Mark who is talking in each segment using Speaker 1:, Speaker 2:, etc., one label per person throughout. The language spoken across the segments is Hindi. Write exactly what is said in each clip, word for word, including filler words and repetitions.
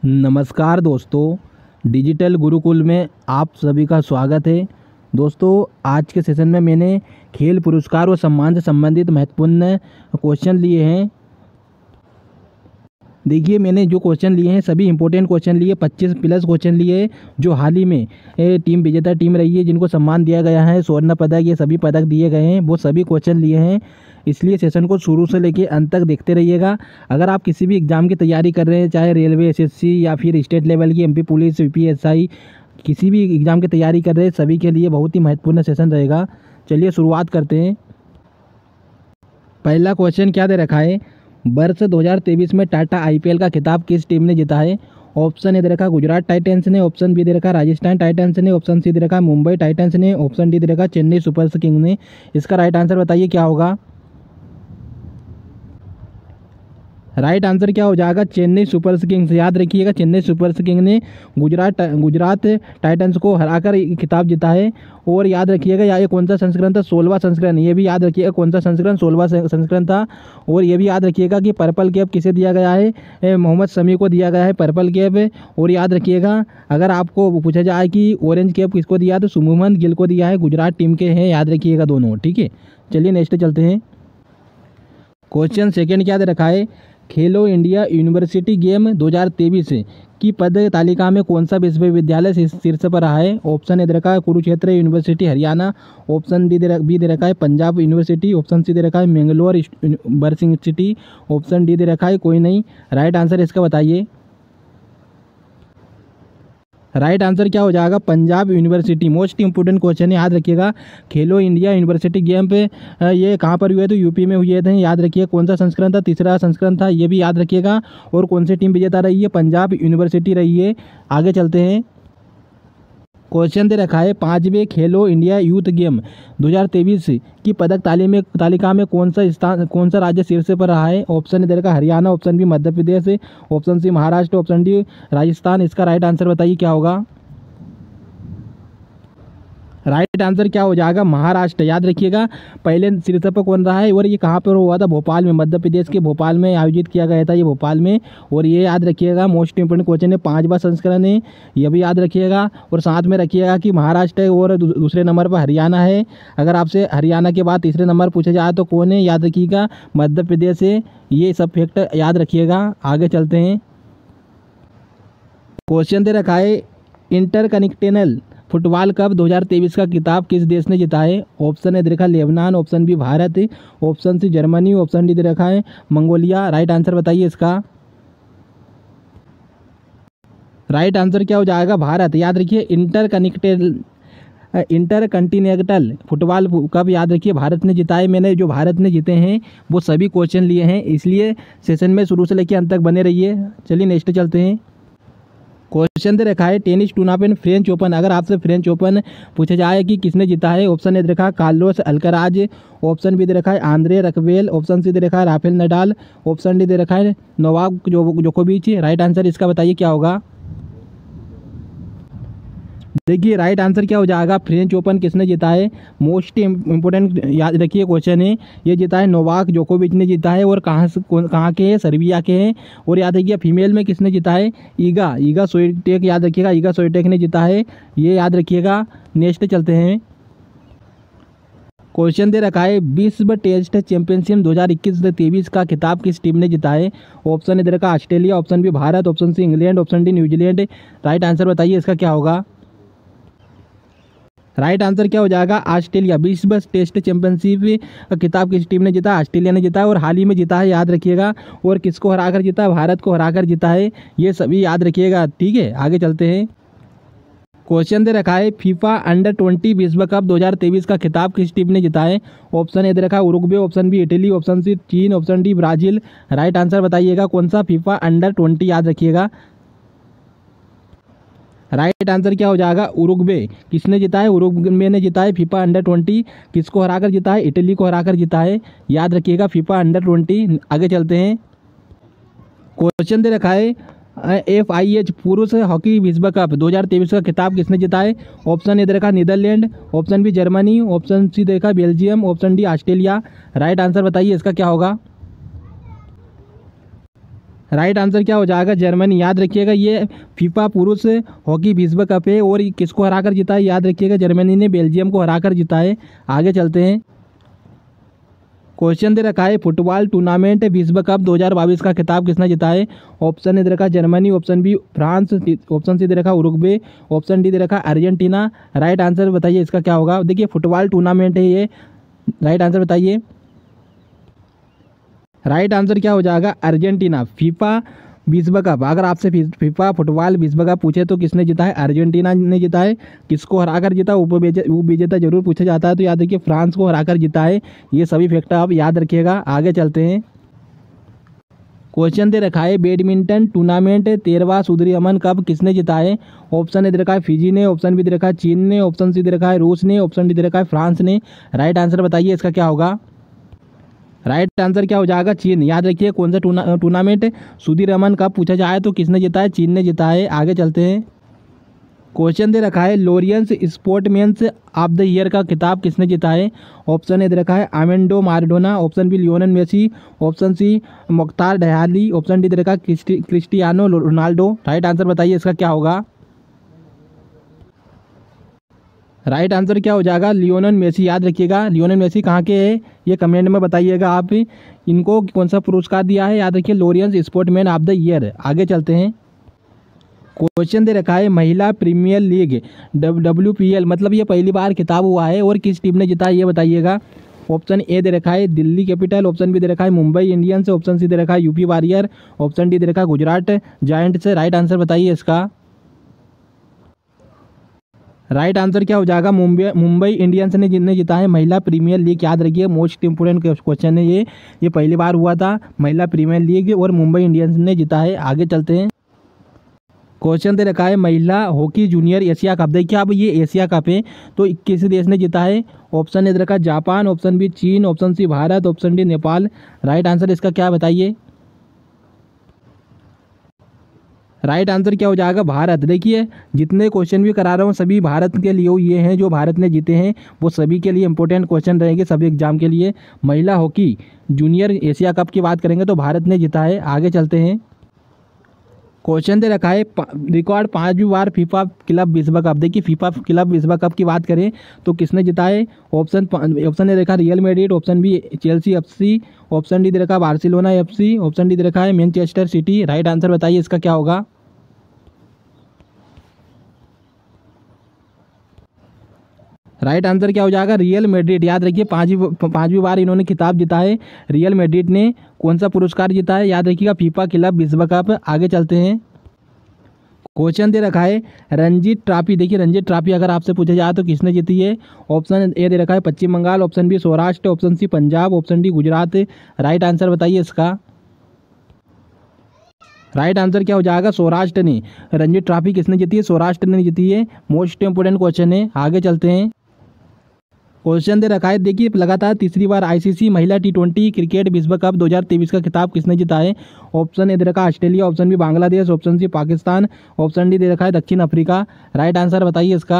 Speaker 1: नमस्कार दोस्तों, डिजिटल गुरुकुल में आप सभी का स्वागत है। दोस्तों, आज के सेशन में मैंने खेल पुरस्कार और सम्मान से संबंधित महत्वपूर्ण क्वेश्चन लिए हैं। देखिए, मैंने जो क्वेश्चन लिए हैं सभी इंपॉर्टेंट क्वेश्चन लिए, पच्चीस प्लस क्वेश्चन लिए जो हाल ही में ए, टीम विजेता टीम रही है, जिनको सम्मान दिया गया है, स्वर्ण पदक, ये सभी पदक दिए गए हैं, वो सभी क्वेश्चन लिए हैं। इसलिए सेशन को शुरू से लेकर अंत तक देखते रहिएगा। अगर आप किसी भी एग्ज़ाम की तैयारी कर रहे हैं, चाहे रेलवे, एसएससी या फिर स्टेट लेवल की एमपी पुलिस, यूपीएसआई, किसी भी एग्ज़ाम की तैयारी कर रहे हैं, सभी के लिए बहुत ही महत्वपूर्ण सेशन रहेगा। चलिए शुरुआत करते हैं। पहला क्वेश्चन क्या दे रखा है, वर्ष दो हज़ार तेईस में टाटा आईपीएल का खिताब किस टीम ने जीता है? ऑप्शन ए दे रखा गुजरात टाइटंस ने, ऑप्शन बी दे रखा राजस्थान टाइटंस ने, ऑप्शन सी दे रखा मुंबई टाइटंस ने, ऑप्शन डी दे रखा चेन्नई सुपर किंग्स ने। इसका राइट आंसर बताइए क्या होगा। राइट आंसर क्या हो जाएगा? Chennai Super Kings. याद रखिएगा, चेन्नई सुपर किंग्स ने गुजरात गुजरात टाइटंस को हराकर खिताब जीता है। और याद रखिएगा, ये कौन सा संस्करण था? सोलहवां संस्करण। ये भी याद रखिएगा कौन सा संस्करण? सोलहवां संस्करण था। और ये भी याद रखिएगा कि पर्पल कैप किसे दिया गया है? मोहम्मद शमी को दिया गया है पर्पल कैप। और याद रखिएगा, अगर आपको पूछा जाए कि ऑरेंज कैप किसको दिया, तो शुभमन गिल को दिया है, गुजरात टीम के हैं। याद रखिएगा दोनों, ठीक है। चलिए नेक्स्ट चलते हैं। क्वेश्चन सेकेंड क्या दे रखा है, खेलो इंडिया यूनिवर्सिटी गेम दो हज़ार तेईस की पदक तालिका में कौन सा विश्वविद्यालय शीर्ष पर रहा है? ऑप्शन ए दे रखा है Kurukshetra University Haryana, option D दे बी दे रखा है पंजाब यूनिवर्सिटी, ऑप्शन सी दे रखा है मैंगलोर यूनिवर्सिटी, ऑप्शन डी दे रखा है कोई नहीं। राइट आंसर इसका बताइए। राइट आंसर क्या हो जाएगा? Punjab University. Most important question है, याद रखिएगा। खेलो इंडिया यूनिवर्सिटी गेम पे ये कहाँ पर हुए थे? यूपी में हुए थे। याद रखिए कौन सा संस्करण था? तीसरा संस्करण था, ये भी याद रखिएगा। और कौन सी टीम विजेता रही है? पंजाब यूनिवर्सिटी रही है। आगे चलते हैं। क्वेश्चन दे रखा है, पाँचवें खेलो इंडिया यूथ गेम दो हज़ार तेईस की पदक ताली में तालिका में कौन सा स्थान कौन सा राज्य शीर्ष पर रहा है? ऑप्शन दे रखा Haryana, option B Madhya Pradesh, option C Maharashtra, option D Rajasthan. इसका राइट आंसर बताइए क्या होगा। राइट आंसर क्या हो जाएगा? महाराष्ट्र। याद रखिएगा, पहले शीर्ष पर कौन रहा है और ये कहाँ पर हुआ था? भोपाल में, मध्य प्रदेश के भोपाल में आयोजित किया गया था, ये भोपाल में। और ये याद रखिएगा, मोस्ट इंपोर्टेंट क्वेश्चन है, पांचवा संस्करण है, ये भी याद रखिएगा। और साथ में रखिएगा कि महाराष्ट्र है और दूसरे नंबर पर हरियाणा है। अगर आपसे हरियाणा के बाद तीसरे नंबर पूछा जाए तो कौन है? याद रखिएगा मध्य प्रदेश है। ये सब फैक्ट याद रखिएगा। आगे चलते हैं। क्वेश्चन दे रखा है, इंटर कनेक्टेनल फुटबॉल कप दो हज़ार तेईस का खिताब किस देश ने जीता है? ऑप्शन ए दे रखा है Lebanon, option B Bharat, option C Germany, option D दे रखा है मंगोलिया। राइट आंसर बताइए इसका। राइट आंसर क्या हो जाएगा? भारत। याद रखिए, interconnected intercontinental football cup याद रखिए भारत ने जीता है। मैंने जो भारत ने जीते हैं वो सभी क्वेश्चन लिए हैं, इसलिए सेशन में शुरू से लेकर अंत तक बने रहिए। चलिए नेक्स्ट चलते हैं। क्वेश्चन दे रखा है, टेनिस टूर्नामेंट फ्रेंच ओपन। अगर आपसे फ्रेंच ओपन पूछा जाए कि किसने जीता है? ऑप्शन ए दे रखा है कार्लोस अल्कराज, ऑप्शन बी दे रखा है आंद्रे रकवेल, ऑप्शन सी दे रखा है राफेल नडाल, ऑप्शन डी दे रखा है नोवाक जोकोविच। राइट आंसर इसका बताइए क्या होगा। देखिए, राइट आंसर क्या हो जाएगा? फ्रेंच ओपन किसने जीता है? मोस्ट इंपोर्टेंट याद रखिए क्वेश्चन है, ये जीता है नोवाक जोकोविच ने जीता है। और कहाँ से कहाँ के हैं? सर्बिया के हैं। और याद रखिए फीमेल में किसने जीता है? Iga Iga Swiatek. याद रखिएगा ईगा स्वियाटेक ने जीता है, ये याद रखिएगा। नेक्स्ट चलते हैं। क्वेश्चन दे रखा है, विश्व टेस्ट चैंपियनशिप दो हज़ार इक्कीस से तेईस का खिताब किस टीम ने जीता है? ऑप्शन ए दे रखा Australia, option B Bharat, option C England, option D New Zealand. Right answer बताइए इसका क्या होगा। राइट आंसर क्या हो जाएगा? ऑस्ट्रेलिया। विश्व टेस्ट चैंपियनशिप का खिताब किस टीम ने जीता? ऑस्ट्रेलिया ने जीता है, और हाल ही में जीता है, याद रखिएगा। और किसको हराकर जीता है? भारत को हराकर जीता है। ये सभी याद रखिएगा, ठीक है। आगे चलते हैं। क्वेश्चन दे रखा है, फीफा अंडर ट्वेंटी विश्व कप दो हज़ार तेईस का खिताब किस टीम ने जीता है? ऑप्शन ए दे रखा है Uruguay, option B Italy, option C चीन, option D Brazil. Right answer बताइएगा कौन सा? FIFA under twenty. याद रखिएगा राइट आंसर क्या हो जाएगा? उरुग्वे। किसने जीता है? उरुग्वे ने जीता है फीफा अंडर ट्वेंटी। किसको हराकर जीता है? इटली को हराकर जीता है। याद रखिएगा फीफा अंडर ट्वेंटी। आगे चलते हैं। क्वेश्चन दे रखा है, एफ आई एच पुरुष हॉकी विश्व कप दो हज़ार तेईस का खिताब किसने जीता है? ऑप्शन ए दे रखा Netherland, option B Germany, option C देखा Belgium, option D Australia. Right answer बताइए इसका क्या होगा। राइट आंसर क्या हो जाएगा, जर्मनी। याद रखिएगा ये फीफा पुरुष हॉकी विश्व कप है और किसको हराकर जीता है, याद रखिएगा जर्मनी ने बेल्जियम को हराकर जीता है। आगे चलते हैं। क्वेश्चन दे रखा है फुटबॉल टूर्नामेंट विश्व कप दो हज़ार बाईस का खिताब किसने जीता है। ऑप्शन ए दे रखा Germany, option B France, option C दे रखा उरुग्वे, ऑप्शन डी दे रखा अर्जेंटीना। राइट आंसर बताइए इसका क्या होगा। देखिए फुटबॉल टूर्नामेंट है ये, राइट आंसर बताइए। राइट आंसर क्या हो जाएगा, अर्जेंटीना। फीफा विश्व कप, अगर आपसे फीफा फुटबॉल विश्व कप पूछे तो किसने जीता है, अर्जेंटीना ने जीता है। किसको हराकर जीता, उपविजेता जरूर पूछा जाता है तो याद रखिए फ्रांस को हराकर जीता है। ये सभी फैक्ट आप याद रखिएगा। आगे चलते हैं। क्वेश्चन दे रखा है बैडमिंटन टूर्नामेंट तेरहवां सुधरी अमन कप किसने जीता है। ऑप्शन ए दे रखा है फिजी ने, ऑप्शन बी दे रखा है चीन ने, ऑप्शन सी दे रखा है रूस ने, ऑप्शन डी दे रखा है फ्रांस ने। राइट आंसर बताइए इसका क्या होगा। राइट आंसर क्या हो जाएगा, चीन। याद रखिए कौन सा tourna tournament Sudhir Raman cup पूछा जाए तो किसने जीता है, चीन ने जीता है। आगे चलते हैं। क्वेश्चन दे रखा है Laureus sportsman's of the year का खिताब किसने जीता है। ऑप्शन ए दे रखा है Armando Maradona, option B Lionel Messi, option C Mukhtar Dahari, option D दे रखा है क्रिस्टियानो रोनाल्डो। राइट आंसर बताइए इसका क्या होगा। राइट आंसर क्या हो जाएगा, लियोनेल मेसी। याद रखिएगा लियोनेल मेसी कहाँ के हैं ये कमेंट में बताइएगा आप। इनको कौन सा पुरस्कार दिया है, याद रखिए Laureus sportsman of the year. आगे चलते हैं। क्वेश्चन दे रखा है महिला premier league W P L मतलब ये पहली बार खिताब हुआ है और किस टीम ने जीता है ये बताइएगा। ऑप्शन ए दे रखा है दिल्ली कैपिटल, ऑप्शन बी दे रखा है मुंबई इंडियंस, ऑप्शन सी दे रखा है यूपी वॉरियर, ऑप्शन डी दे रखा है गुजरात जायंट्स। राइट आंसर बताइए इसका। राइट आंसर क्या हो जाएगा, मुंबई मुंबई इंडियंस ने जिनने जीता है महिला प्रीमियर लीग। याद रखिए मोस्ट इंपोर्टेंट क्वेश्चन है ये ये पहली बार हुआ था महिला प्रीमियर लीग और मुंबई इंडियंस ने जीता है। आगे चलते हैं। क्वेश्चन दे रखा है महिला हॉकी जूनियर एशिया कप। देखिए अब ये एशिया कप है तो किस देश ने जीता है। ऑप्शन ए दे रखा है जापान, ऑप्शन बी चीन, option C Bharat, option D Nepal. Right answer इसका क्या बताइए। राइट आंसर क्या हो जाएगा, भारत। देखिए जितने क्वेश्चन भी करा रहा हूँ सभी भारत के लिए ये हैं, जो भारत ने जीते हैं वो सभी के लिए इंपॉर्टेंट क्वेश्चन रहेंगे सभी एग्जाम के लिए। महिला हॉकी जूनियर एशिया कप की बात करेंगे तो भारत ने जीता है। आगे चलते हैं। क्वेश्चन दे रखा है रिकॉर्ड पाँचवीं बार फीफा क्लब विश्व कप। देखिए फीफा क्लब विश्व कप की बात करें तो किसने जीता है। ऑप्शन ऑप्शन ए देखा Real Madrid, option B Chelsea F C, option D दे रखा Barcelona F C, option D दे रखा है मैनचेस्टर सिटी। राइट आंसर बताइए इसका क्या होगा। राइट आंसर क्या हो जाएगा, रियल मैड्रिड। याद रखिए पांचवी पांचवी बार इन्होंने खिताब जीता है रियल मैड्रिड ने। कौन सा पुरस्कार जीता है, याद रखिएगा फीफा क्लब विश्व कप। आगे चलते हैं। क्वेश्चन दे रखा है रणजी ट्रॉफी। देखिए रणजी ट्रॉफी अगर आपसे पूछा जाए तो किसने जीती है। ऑप्शन ए दे रखा है Paschim Bangal, option B Saurashtra, option C Punjab, option D Gujarat. Right answer बताइए इसका। राइट आंसर क्या हो जाएगा, सौराष्ट्र ने। रणजी ट्रॉफी किसने जीती है, सौराष्ट्र ने जीती है। मोस्ट इंपोर्टेंट क्वेश्चन है। आगे चलते हैं। क्वेश्चन दे रखा है देखिए लगातार तीसरी बार आईसीसी महिला टी ट्वेंटी क्रिकेट विश्व कप दो हज़ार तेईस का खिताब किसने जीता है। ऑप्शन ए दे रखा है Australia, option B Bangladesh, option C Pakistan, option D दे रखा है दक्षिण अफ्रीका। राइट आंसर बताइए इसका।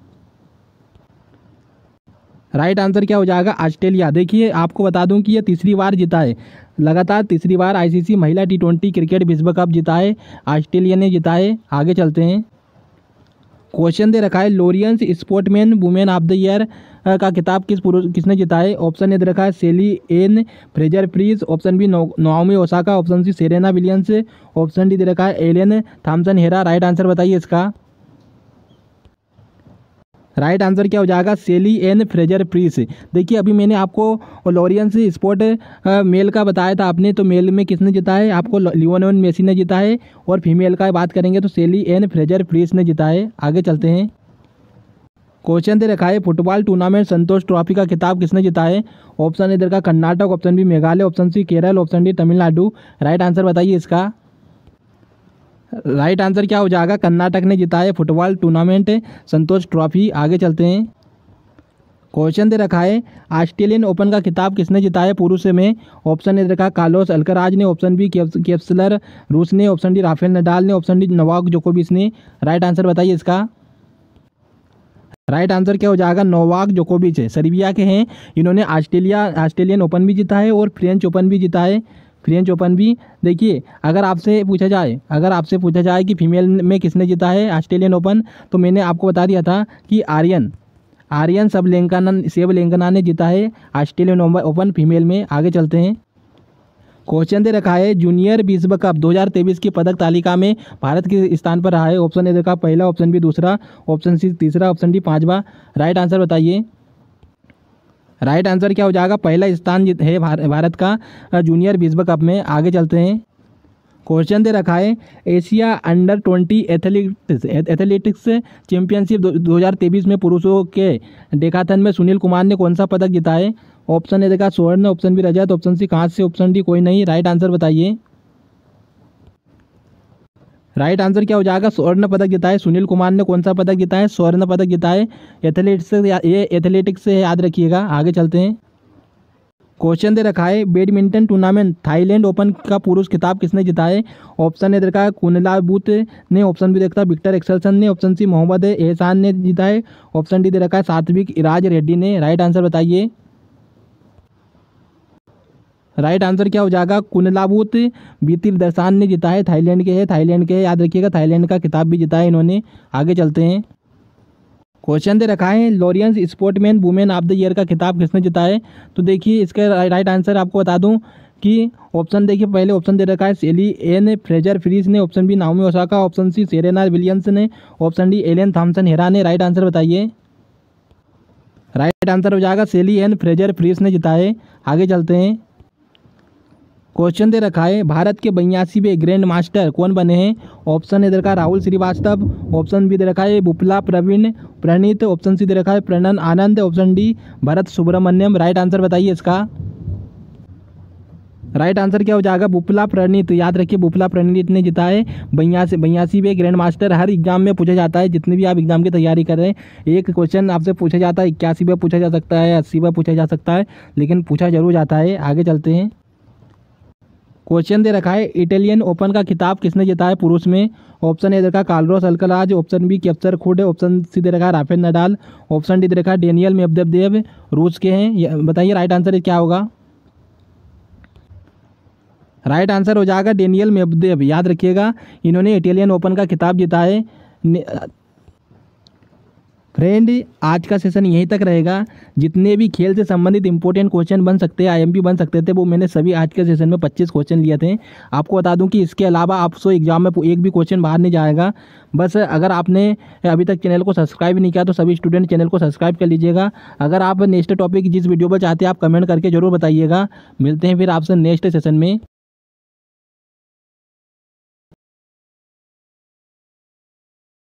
Speaker 1: राइट आंसर क्या हो जाएगा, ऑस्ट्रेलिया। देखिए आपको बता दूं कि ये तीसरी बार जीता है, लगातार तीसरी बार आईसीसी महिला टी ट्वेंटी क्रिकेट विश्व कप जीता है, ऑस्ट्रेलिया ने जीता है। आगे चलते हैं। क्वेश्चन दे रखा है Laureus sportsman women of the year का खिताब किस पुरुष किसने जीता है। ऑप्शन ए दे रखा है Shelly Ann Fraser Pryce, option B Naomi Osaka, option C Serena Williams, option D दे रखा है Elaine Thompson Herah. Right answer बताइए इसका। राइट आंसर क्या हो जाएगा, सेली एन फ्रेजर प्रीस। देखिए अभी मैंने आपको लोरियंस स्पोर्ट मेल का बताया था आपने, तो मेल में किसने जीता है, आपको लियोनेल मेसी ने जीता है, और फीमेल का बात करेंगे तो सेली एन फ्रेजर प्रीस ने जीता है। आगे चलते हैं। क्वेश्चन दे रखा है फुटबॉल टूर्नामेंट संतोष ट्रॉफी का खिताब किसने जीता है। ऑप्शन ए दे रखा Karnataka, option B Meghalaya, option C Kerala, option D Tamil Nadu. Right answer बताइए इसका। राइट आंसर क्या हो जाएगा, कर्नाटक ने जीता है फुटबॉल टूर्नामेंट संतोष ट्रॉफी। आगे चलते हैं। क्वेश्चन दे रखा है ऑस्ट्रेलियन ओपन का खिताब किसने जीता है पुरुष में। ऑप्शन ए दे रखा कार्लोस अल्कराज ने, ऑप्शन बी केप्सलर रूस ने, ऑप्शन डी राफेल नडाल ने, ऑप्शन डी नोवाक जोकोविच ने। राइट आंसर बताइए इसका। राइट आंसर क्या हो जाएगा, नोवाक जोकोविच है, सर्बिया के हैं। इन्होंने ऑस्ट्रेलिया ऑस्ट्रेलियन ओपन भी जीता है और फ्रेंच ओपन भी जीता है। फ्रेंच ओपन भी। देखिए अगर आपसे पूछा जाए अगर आपसे पूछा जाए कि फीमेल में किसने जीता है ऑस्ट्रेलियन ओपन, तो मैंने आपको बता दिया था कि आर्यन आर्यन सबलेंकाना सेवलेंकना ने जीता है ऑस्ट्रेलियन ओपन फीमेल में। आगे चलते हैं। क्वेश्चन दे रखा है जूनियर विश्व कप दो हज़ार तेईस की पदक तालिका में भारत किस स्थान पर रहा है। ऑप्शन ए देखा पहला, ऑप्शन बी दूसरा, ऑप्शन सी तीसरा, ऑप्शन डी पांचवा। राइट आंसर बताइए। राइट आंसर क्या हो जाएगा, पहला स्थान जीत- है भार- भारत का जूनियर विश्व कप में। आगे चलते हैं। क्वेश्चन दे रखा है Asia under twenty athletics athletics championship दो हज़ार तेईस में पुरुषों के डेकाथन में सुनील कुमार ने कौन सा पदक जीता है। ऑप्शन ए देखा स्वर्ण, ऑप्शन बी रजत, ऑप्शन सी कांस्य, ऑप्शन डी कोई नहीं। राइट आंसर बताइए। राइट आंसर क्या हो जाएगा, स्वर्ण पदक जीता है सुनील कुमार ने। कौन सा पदक जीता है, स्वर्ण पदक जीता है एथलेटिक्स। ये एथलेटिक्स से याद रखिएगा। आगे चलते हैं। क्वेश्चन दे रखा है बैडमिंटन टूर्नामेंट थाईलैंड ओपन का पुरुष खिताब किसने जीता है। ऑप्शन ए देखा है कुनलाबूत ने, ऑप्शन बी देखता है विक्टर एक्सेल्सन ने, ऑप्शन सी मोहम्मद एहसान ने जीता है, ऑप्शन डी दे रखा है सात्विक इराज रेड्डी ने। राइट आंसर बताइए। राइट आंसर क्या हो जाएगा, कुनलाबूत बीतिर दर्शान ने जीता है। थाईलैंड के है थाईलैंड के है याद रखिएगा, थाईलैंड का खिताब भी जीता है इन्होंने। आगे चलते हैं। क्वेश्चन दे रखा है Laureus sportsman women of the year का खिताब किसने जीता है। तो देखिए इसका राइट आंसर आपको बता दूं कि ऑप्शन देखिए पहले ऑप्शन दे रखा है सेली एन फ्रेजर फ्रीज ने, option B Naomi Osaka, option C Serena Williams ने, option D Elaine Thompson Herah ने। राइट आंसर बताइए। राइट आंसर हो जाएगा सेली एन फ्रेजर फ्रीज ने जीता है। आगे चलते हैं। क्वेश्चन दे रखा है भारत के बयासीवें ग्रैंड मास्टर कौन बने हैं। ऑप्शन ए दे रखा है राहुल श्रीवास्तव, ऑप्शन बी दे रखा है बुपला प्रवीण प्रणीत, ऑप्शन सी दे रखा है Pranav Anand, option D Bharath Subramaniyam. Right answer बताइए इसका। राइट आंसर क्या हो जाएगा, बुपला प्रणीत। याद रखिए बुपला प्रणीत ने जीता है बयासी बयासीवें ग्रैंड मास्टर। हर एग्जाम में पूछा जाता है, जितने भी आप एग्जाम की तैयारी कर रहे हैं एक क्वेश्चन आपसे पूछा जाता है, इक्यासी बार पूछा जा सकता है, अस्सी बार पूछा जा सकता है, लेकिन पूछा जरूर जाता है। आगे चलते हैं। क्वेश्चन दे रखा है इटालियन ओपन का खिताब किसने जीता है पुरुष में। ऑप्शन ए दे रखा है Carlos Alcaraz, option B Casper Ruud, option C दे रखा है राफेल नडाल, ऑप्शन डी दे रखा है डेनियल मेदवेदेव, रूस के हैं। बताइए राइट आंसर क्या होगा। राइट आंसर हो जाएगा डेनियल मेदवेदेव। याद रखिएगा इन्होंने इटालियन ओपन का खिताब जीता है। फ्रेंड आज का सेशन यहीं तक रहेगा। जितने भी खेल से संबंधित इंपॉर्टेंट क्वेश्चन बन सकते हैं, आईएमपी बन सकते थे, वो मैंने सभी आज के सेशन में पच्चीस क्वेश्चन लिए थे। आपको बता दूं कि इसके अलावा आपसे एग्जाम में एक भी क्वेश्चन बाहर नहीं जाएगा। बस अगर आपने अभी तक चैनल को सब्सक्राइब नहीं किया तो सभी स्टूडेंट चैनल को सब्सक्राइब कर लीजिएगा। अगर आप नेक्स्ट टॉपिक जिस वीडियो पर चाहते हैं आप कमेंट करके जरूर बताइएगा। मिलते हैं फिर आपसे नेक्स्ट सेशन में।